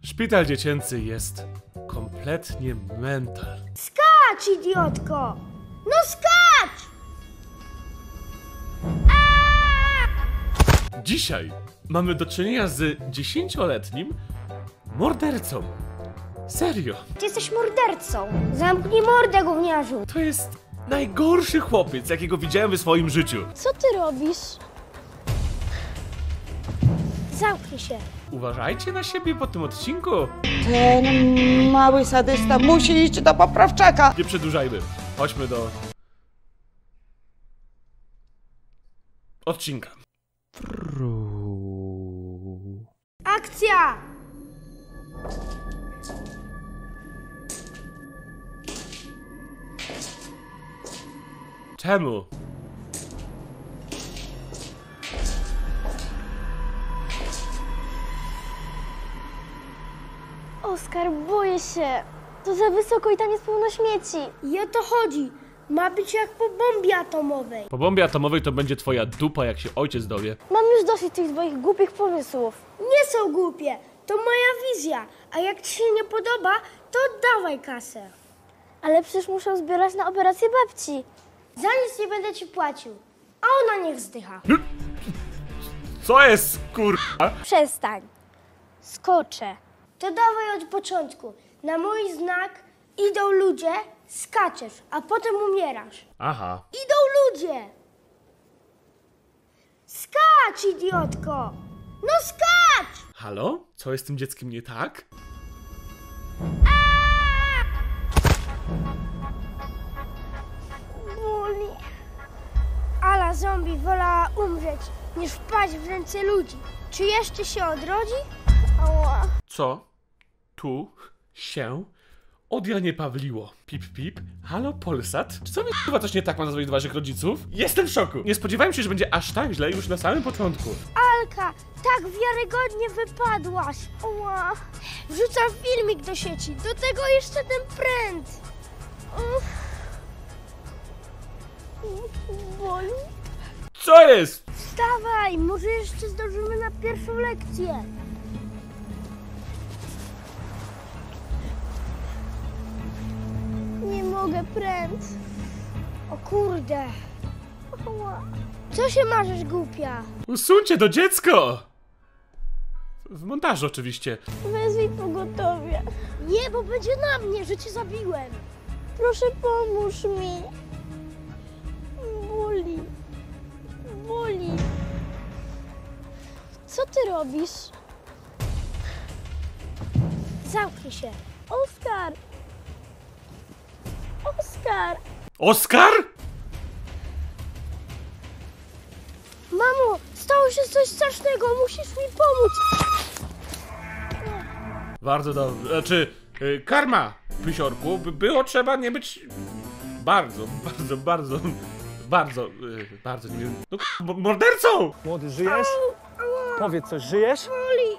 Szpital dziecięcy jest kompletnie mental. Skacz, idiotko! No skacz! Dzisiaj mamy do czynienia z 10-letnim mordercą. Serio. Ty jesteś mordercą. Zamknij mordę, gówniarzu. To jest najgorszy chłopiec, jakiego widziałem w swoim życiu. Co ty robisz? Zamknij się. Uważajcie na siebie po tym odcinku. Ten mały sadysta musi iść do poprawczaka. Nie przedłużajmy. Chodźmy do odcinka. Akcja! Czemu? Oskar, boję się. To za wysoko i tam jest pełno śmieci. I o to chodzi. Ma być jak po bombie atomowej. Po bombie atomowej to będzie twoja dupa, jak się ojciec dowie. Mam już dosyć tych twoich głupich pomysłów. Nie są głupie. To moja wizja. A jak ci się nie podoba, to oddawaj kasę. Ale przecież muszę zbierać na operację babci. Za nic nie będę ci płacił. A ona niech zdycha. Co jest, kurwa? Przestań. Skoczę. To dawaj od początku. Na mój znak idą ludzie, skaczesz, a potem umierasz. Aha. Idą ludzie! Skacz, idiotko! No skacz! Halo? Co jest z tym dzieckiem nie tak? Boli. Ala zombie wolała umrzeć, niż wpaść w ręce ludzi. Czy jeszcze się odrodzi? Ała. Co? Tu się od Janie Pawliło. Pip, pip. Halo, Polsat? Czy co mi chyba coś nie tak ma nazwać waszych rodziców? Jestem w szoku. Nie spodziewałem się, że będzie aż tak źle już na samym początku. Alka, tak wiarygodnie wypadłaś. Ała. Wrzucam filmik do sieci. Do tego jeszcze ten pręt. Boli? Co jest? Wstawaj, może jeszcze zdążymy na pierwszą lekcję. Nie mogę, pręt. O kurde. Ała. Co się marzysz, głupia? Usuńcie to dziecko! W montażu oczywiście. Wezwij pogotowie. Nie, bo będzie na mnie, że cię zabiłem. Proszę, pomóż mi. Boli. Boli. Co ty robisz? Zamknij się. Oskar. Oskar. Oskar? Mamo, stało się coś strasznego. Musisz mi pomóc. Bardzo dobrze. Znaczy, karma, pysiorku, było trzeba nie być bardzo, nie wiem, no mordercą! Młody, żyjesz? Powiedz coś, żyjesz? Boli.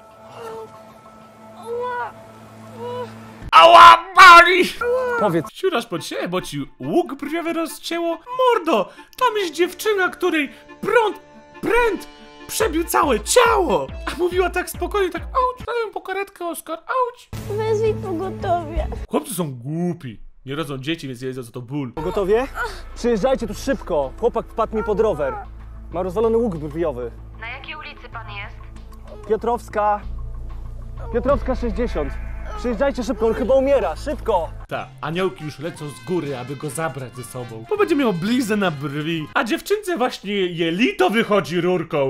Ała. Ała, boli! Powiedz. Siurasz pod siebie, bo ci łuk brwiowy rozcięło? Mordo, tam jest dziewczyna, której pręt przebił całe ciało! A mówiła tak spokojnie, tak auć, daję po karetkę, Oskar, auć! Wezwij pogotowie. Chłopcy są głupi, nie rodzą dzieci, więc nie wiedzą co to ból. Gotowie? Przyjeżdżajcie tu szybko. Chłopak wpadł mi pod rower. Ma rozwalony łuk brwiowy. Na jakiej ulicy pan jest? Piotrowska 60. Przyjeżdżajcie szybko, on chyba umiera. Szybko! Ta, aniołki już lecą z góry, aby go zabrać ze sobą. Bo będzie miał blizę na brwi, a dziewczynce właśnie jelito wychodzi rurką.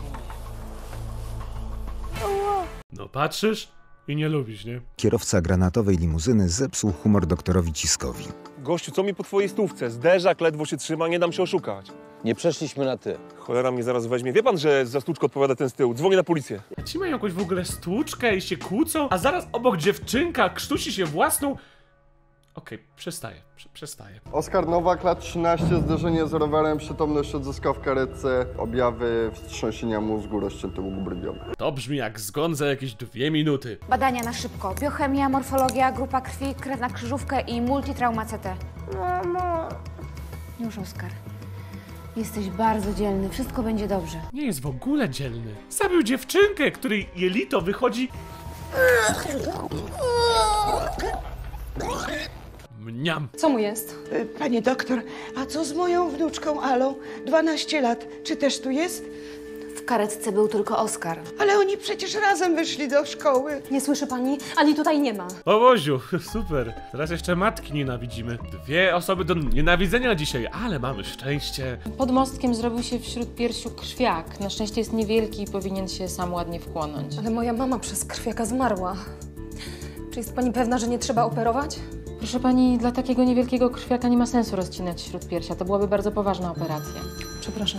No patrzysz i nie lubisz, nie? Kierowca granatowej limuzyny zepsuł humor doktorowi Ciskowi. Gościu, co mi po twojej stówce? Zderzak ledwo się trzyma, nie dam się oszukać. Nie przeszliśmy na ty. Cholera mnie zaraz weźmie. Wie pan, że za stłuczkę odpowiada ten z tyłu? Dzwonię na policję. A ci mają jakąś w ogóle stłuczkę i się kłócą, a zaraz obok dziewczynka krztusi się własną... Okej, przestaję. Oskar Nowak, lat 13, zderzenie z rowerem, przytomność odzyskał w karetce, objawy wstrząsienia mózgu, rozcięty łuk brwiowy. To brzmi jak zgon za jakieś 2 minuty. Badania na szybko. Biochemia, morfologia, grupa krwi, krew na krzyżówkę i multitrauma CT. Mamo. Już, Oskar. Jesteś bardzo dzielny. Wszystko będzie dobrze. Nie jest w ogóle dzielny. Zabił dziewczynkę, której jelito wychodzi Mniam. Co mu jest? Pani doktor, a co z moją wnuczką Alą? 12 lat. Czy też tu jest? W karetce był tylko Oskar. Ale oni przecież razem wyszli do szkoły. Nie słyszy pani? Ali tutaj nie ma. O Boziu, super. Teraz jeszcze matki nienawidzimy. 2 osoby do nienawidzenia dzisiaj, ale mamy szczęście. Pod mostkiem zrobił się wśród piersiu krwiak. Na szczęście jest niewielki i powinien się sam ładnie wchłonąć. Ale moja mama przez krwiaka zmarła. Czy jest pani pewna, że nie trzeba operować? Proszę pani, dla takiego niewielkiego krwiaka nie ma sensu rozcinać śródpiersia. To byłaby bardzo poważna operacja. Przepraszam.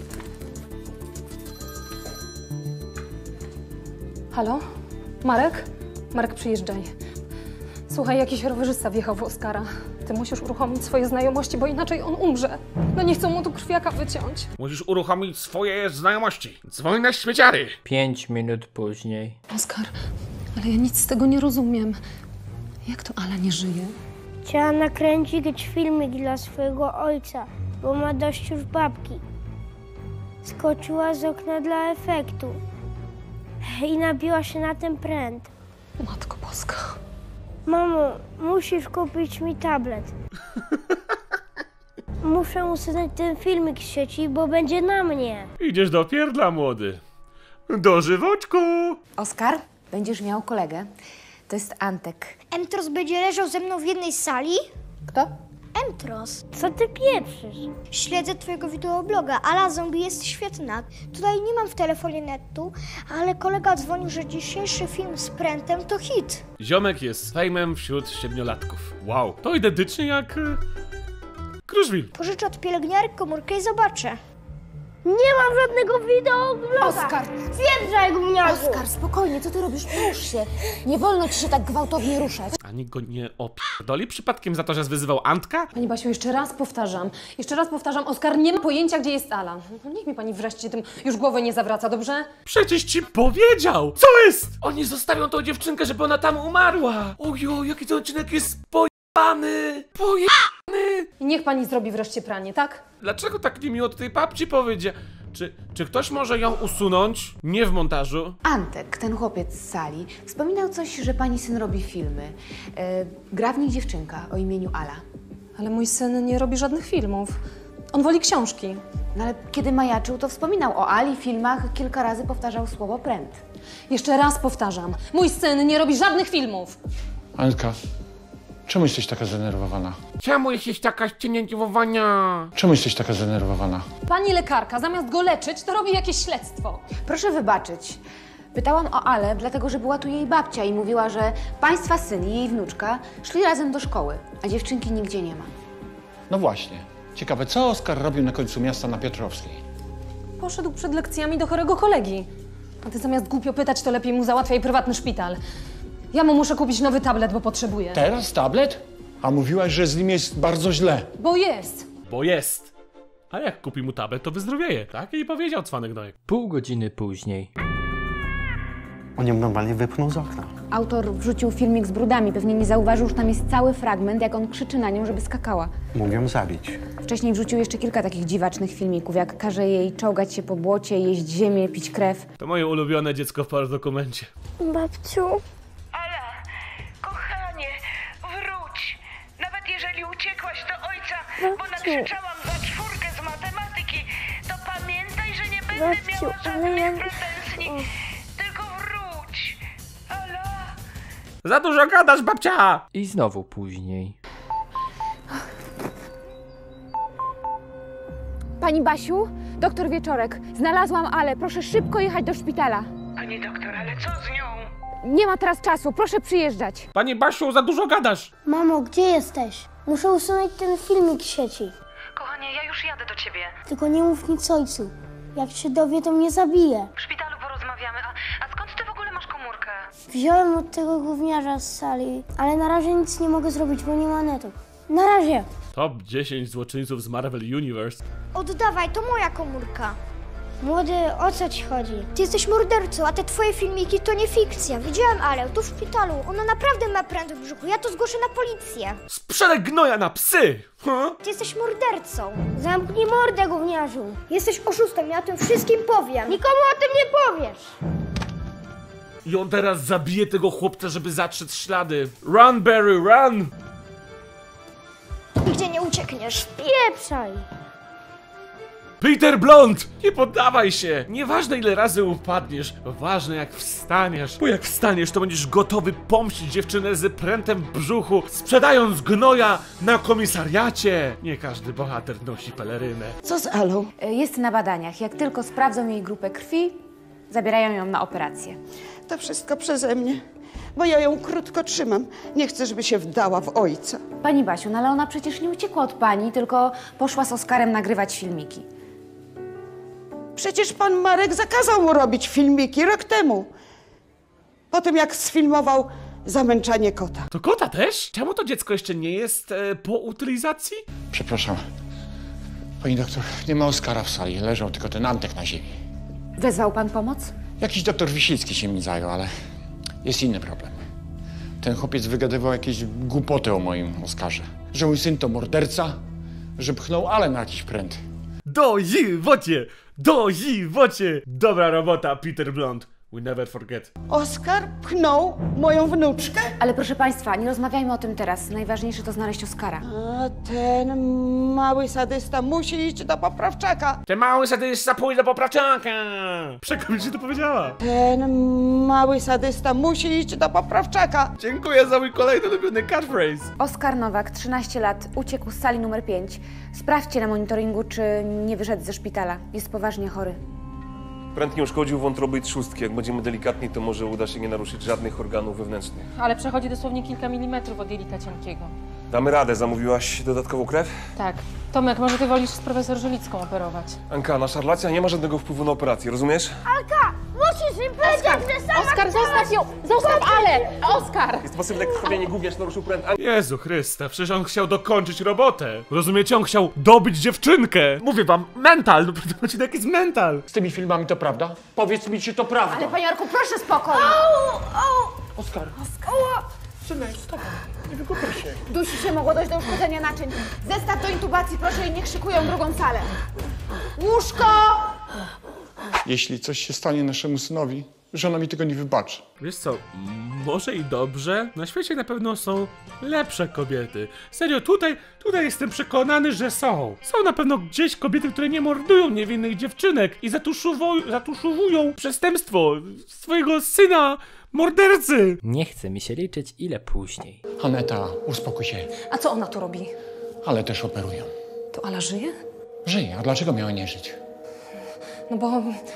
Halo? Marek? Marek, przyjeżdżaj. Słuchaj, jakiś rowerzysta wjechał w Oskara. Ty musisz uruchomić swoje znajomości, bo inaczej on umrze. No nie chcą mu tu krwiaka wyciąć. Musisz uruchomić swoje znajomości. Dzwoń na śmieciary. 5 minut później. Oskar, ale ja nic z tego nie rozumiem. Jak to Ala nie żyje? Chciała nakręcić filmik dla swojego ojca, bo ma dość już babki. Skoczyła z okna dla efektu i nabiła się na ten pręt. Matko Boska. Mamo, musisz kupić mi tablet. Muszę usunąć ten filmik z sieci, bo będzie na mnie. Idziesz do pierdla, młody. Do żywotku. Oskar, będziesz miał kolegę. To jest Antek. Entros będzie leżał ze mną w jednej sali? Kto? Entros. Co ty pieprzysz? Śledzę twojego wideobloga. Ala Zombie jest świetna. Tutaj nie mam w telefonie netu, ale kolega dzwonił, że dzisiejszy film z prętem to hit. Ziomek jest fejmem wśród 7-latków. Wow, to identycznie jak... Kruszwil. Pożyczę od pielęgniarki komórkę i zobaczę. Nie mam żadnego wideobloga! Oskar! Zjeżdżaj, gówniarzu! Oskar, spokojnie, co ty robisz? Rusz się. Nie wolno ci się tak gwałtownie ruszać. Ani go nie opierdoli przypadkiem za to, że wyzywał Antka? Pani Basiu, jeszcze raz powtarzam, Oskar nie ma pojęcia, gdzie jest Ala. No niech mi pani wreszcie tym już głowy nie zawraca, dobrze? Przecież ci powiedział! Co jest? Oni zostawią tą dziewczynkę, żeby ona tam umarła! Ojo, jaki ten odcinek jest pojebany! Pojebany! I niech pani zrobi wreszcie pranie, tak? Dlaczego tak niemiło do tej babci powiedzie? Czy ktoś może ją usunąć? Nie w montażu. Antek, ten chłopiec z sali, wspominał coś, że pani syn robi filmy. Gra w nich dziewczynka o imieniu Ala. Ale mój syn nie robi żadnych filmów. On woli książki. No ale kiedy majaczył, to wspominał o Ali, filmach, kilka razy powtarzał słowo pręt. Jeszcze raz powtarzam, mój syn nie robi żadnych filmów. Anka, czemu jesteś taka zdenerwowana? Czemu jesteś taka ścienięciowania? Czemu jesteś taka zdenerwowana? Pani lekarka, zamiast go leczyć, to robi jakieś śledztwo. Proszę wybaczyć. Pytałam o Ale, dlatego że była tu jej babcia i mówiła, że państwa syn i jej wnuczka szli razem do szkoły, a dziewczynki nigdzie nie ma. No właśnie. Ciekawe, co Oskar robił na końcu miasta na Piotrowskiej? Poszedł przed lekcjami do chorego kolegi. A ty zamiast głupio pytać, to lepiej mu załatwiaj prywatny szpital. Ja mu muszę kupić nowy tablet, bo potrzebuję. Teraz tablet? A mówiłaś, że z nim jest bardzo źle. Bo jest. Bo jest. A jak kupi mu tablet, to wyzdrowieje. Tak jej powiedział cwanek Nojek. Pół godziny później. On ją normalnie wypchnął z okna. Autor wrzucił filmik z brudami. Pewnie nie zauważył, że tam jest cały fragment, jak on krzyczy na nią, żeby skakała. Mógł ją zabić. Wcześniej wrzucił jeszcze kilka takich dziwacznych filmików, jak każe jej czołgać się po błocie, jeść ziemię, pić krew. To moje ulubione dziecko w paradokumencie. Babciu? Ala, kochanie, wróć. Nawet jeżeli uciekłaś do ojca, bo nakrzyczałam za 4 z matematyki, to pamiętaj, że nie będę miała żadnych pretensji. Tylko wróć. Ala. Za dużo gadasz, babcia! I znowu później. Pani Basiu, doktor Wieczorek, znalazłam Ale. Proszę szybko jechać do szpitala. Pani doktor, ale co z nią? Nie ma teraz czasu, proszę przyjeżdżać. Pani Basiu, za dużo gadasz! Mamo, gdzie jesteś? Muszę usunąć ten filmik z sieci. Kochanie, ja już jadę do ciebie. Tylko nie mów nic ojcu. Jak się dowie, to mnie zabije. W szpitalu porozmawiamy. A skąd ty w ogóle masz komórkę? Wziąłem od tego gówniarza z sali, ale na razie nic nie mogę zrobić, bo nie ma netu. Na razie! Top 10 złoczyńców z Marvel Universe. Oddawaj, to moja komórka. Młody, o co ci chodzi? Ty jesteś mordercą, a te twoje filmiki to nie fikcja. Widziałem Ale, tu w szpitalu. Ona naprawdę ma pręt w brzuchu. Ja to zgłoszę na policję. Sprzedaj gnoja na psy! Huh? Ty jesteś mordercą. Zamknij mordę, gówniarzu. Jesteś oszustem, ja o tym wszystkim powiem. Nikomu o tym nie powiesz. I on teraz zabije tego chłopca, żeby zatrzeć ślady. Run, Barry, run! Nigdzie nie uciekniesz. Pieprzaj. Peter Blond! Nie poddawaj się! Nieważne ile razy upadniesz, ważne jak wstaniesz. Bo jak wstaniesz, to będziesz gotowy pomścić dziewczynę z prętem w brzuchu, sprzedając gnoja na komisariacie. Nie każdy bohater nosi pelerynę. Co z Alą? Jest na badaniach. Jak tylko sprawdzą jej grupę krwi, zabierają ją na operację. To wszystko przeze mnie, bo ja ją krótko trzymam. Nie chcę, żeby się wdała w ojca. Pani Basiu, no ale ona przecież nie uciekła od pani, tylko poszła z Oskarem nagrywać filmiki. Przecież pan Marek zakazał mu robić filmiki rok temu. Po tym, jak sfilmował zamęczanie kota. To kota też? Czemu to dziecko jeszcze nie jest po utylizacji? Przepraszam. Pani doktor, nie ma Oskara w sali. Leżał tylko ten Antek na ziemi. Wezwał pan pomoc? Jakiś doktor Wiślicki się mi zajął, ale jest inny problem. Ten chłopiec wygadywał jakieś głupoty o moim Oskarze. Że mój syn to morderca, że pchnął Ale na jakiś pręt. Dożywocie! Dożywocie! Dobra robota, Peter Blond. We never forget. Oskar pchnął moją wnuczkę? Ale proszę państwa, nie rozmawiajmy o tym teraz. Najważniejsze to znaleźć Oskara. A ten mały sadysta musi iść do poprawczaka. Ten mały sadysta pójdzie do poprawczaka! Przekonaj się to powiedziała. Ten mały sadysta musi iść do poprawczaka. Dziękuję za mój kolejny ulubiony catchphrase. Oskar Nowak, 13 lat, uciekł z sali numer 5. Sprawdźcie na monitoringu, czy nie wyszedł ze szpitala. Jest poważnie chory. Pręt nie uszkodził wątroby i trzustki. Jak będziemy delikatni, to może uda się nie naruszyć żadnych organów wewnętrznych. Ale przechodzi dosłownie kilka milimetrów od jelita cienkiego. Damy radę. Zamówiłaś dodatkową krew? Tak. Tomek, może ty wolisz z profesor Żelicką operować? Anka, nasza relacja nie ma żadnego wpływu na operację, rozumiesz? Alka, musisz im powiedzieć, że sama Oskar, zostaw ją! Zostaw Ale! Oskar! Jest pasywne krwawienie gówniarz, naruszył pręt. Jezu Chryste, przecież on chciał dokończyć robotę. Rozumiecie? On chciał dobyć dziewczynkę. Mówię wam, mental, no ten odcinek jest mental. Z tymi filmami to prawda? Powiedz mi, czy to prawda. Ale panie Jarku, proszę spokój! Oskar. Synek, stop. Nie wygłupiaj się. Dusi się, mogło dojść do uszkodzenia naczyń. Zestaw do intubacji, proszę i niech szykują drugą salę. Łóżko! Jeśli coś się stanie naszemu synowi, żona mi tego nie wybaczy. Wiesz co, może i dobrze. Na świecie na pewno są lepsze kobiety. Serio, tutaj jestem przekonany, że są. Są na pewno gdzieś kobiety, które nie mordują niewinnych dziewczynek i zatuszowują przestępstwo swojego syna, mordercy. Nie chce mi się liczyć, ile później. Aneta, uspokój się. A co ona tu robi? Ale też operują. To Ala żyje? Żyje, a dlaczego miała nie żyć? No bo...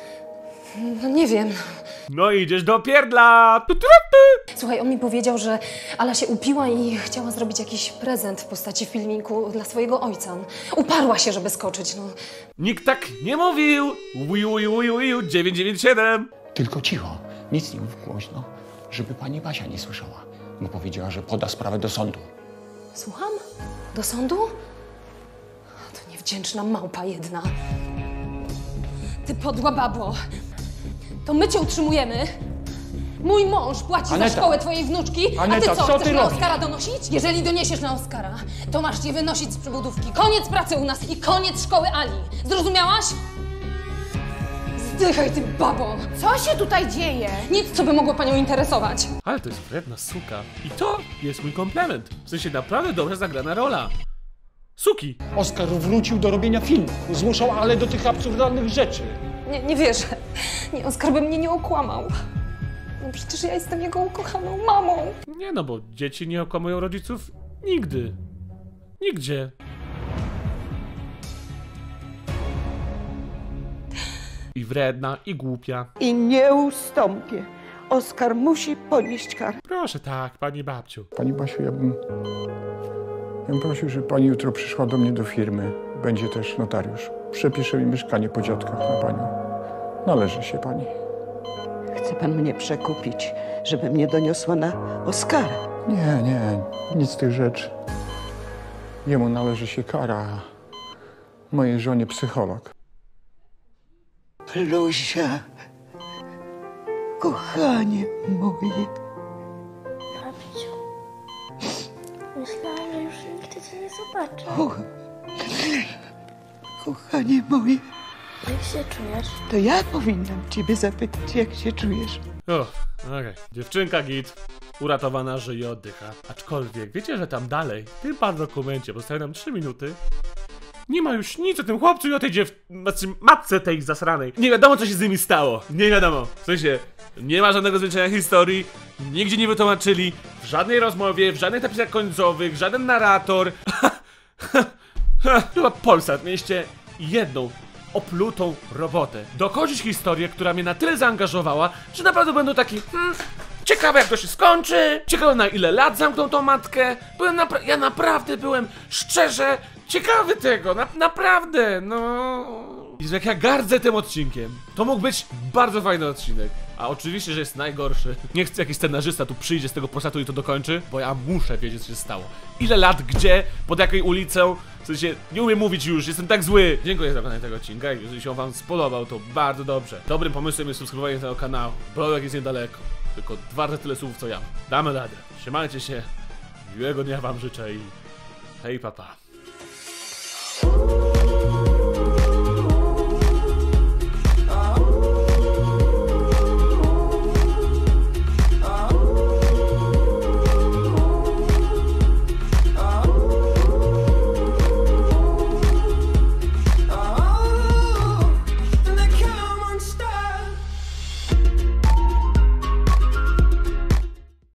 No nie wiem. No idziesz do pierdla! Słuchaj, on mi powiedział, że Ala się upiła i chciała zrobić jakiś prezent w postaci filmiku dla swojego ojca. Uparła się, żeby skoczyć, no. Nikt tak nie mówił! Wiu 997! Tylko cicho, nic nie mów głośno, żeby pani Basia nie słyszała. Bo powiedziała, że poda sprawę do sądu. Słucham? Do sądu? To niewdzięczna małpa jedna. Ty podła babo! To my cię utrzymujemy! Mój mąż płaci Aneta. za szkołę twojej wnuczki, Aneta, a ty co, co chcesz ty na robisz? Oskara donosić? Jeżeli doniesiesz na Oskara, to masz je wynosić z przybudówki. Koniec pracy u nas i koniec szkoły Ali. Zrozumiałaś? Zdychaj ty babo! Co się tutaj dzieje? Nic, co by mogło panią interesować. Ale to jest wredna suka. I to jest mój komplement. W sensie naprawdę dobrze zagrana rola. Suki! Oskar wrócił do robienia filmu. Zmuszał Ale do tych absurdalnych rzeczy. Nie wierzę. Nie, Oskar by mnie nie okłamał. No przecież ja jestem jego ukochaną mamą. Nie no, bo dzieci nie okłamują rodziców nigdy. Nigdzie. I wredna, i głupia. I nie ustąpię. Oskar musi ponieść karę. Proszę tak, pani babciu. Pani Basiu, ja bym prosił, żeby pani jutro przyszła do mnie do firmy. Będzie też notariusz. Przepisze mi mieszkanie po dziadkach na panią. Należy się pani. Chce pan mnie przekupić, żeby mnie doniosła na Oskara. Nie, nic z tych rzeczy. Jemu należy się kara, a mojej żonie psycholog. Luzia, kochanie moje. Babciu, myślałam, że już nigdy cię nie zobaczę. O, kochanie moje. Jak się czujesz? To ja powinnam ciebie zapytać, jak się czujesz. O, Okej, dziewczynka git. Uratowana, żyje i oddycha. Aczkolwiek, wiecie, że tam dalej, w tym pan dokumencie, pozostały nam 3 minuty. Nie ma już nic o tym chłopcu i o tej znaczy matce tej zasranej. Nie wiadomo, co się z nimi stało. Nie wiadomo. W sensie, nie ma żadnego zwieńczenia historii, nigdzie nie wytłumaczyli, w żadnej rozmowie, w żadnych napisach końcowych, żaden narrator. Chyba Polsat, mieliście jedną oplutą robotę. Dokończyć historię, która mnie na tyle zaangażowała, że naprawdę będę taki ciekawe jak to się skończy, ciekawe na ile lat zamkną tą matkę. Ja naprawdę byłem szczerze ciekawy tego, naprawdę, no. I jak ja gardzę tym odcinkiem, to mógł być bardzo fajny odcinek. A oczywiście, że jest najgorszy. Nie chcę jakiś scenarzysta tu przyjdzie z tego Polsatu i to dokończy, bo ja muszę wiedzieć, co się stało. Ile lat, gdzie, pod jaką ulicą. W sensie, nie umiem mówić już, jestem tak zły. Dziękuję za oglądanie tego odcinka. Jeżeli się wam spodobał, to bardzo dobrze. Dobrym pomysłem jest subskrybowanie tego kanału. Brodek jest niedaleko. Tylko 2 razy tyle słów co ja. Damy radę. Trzymajcie się. Miłego dnia wam życzę i hej, papa.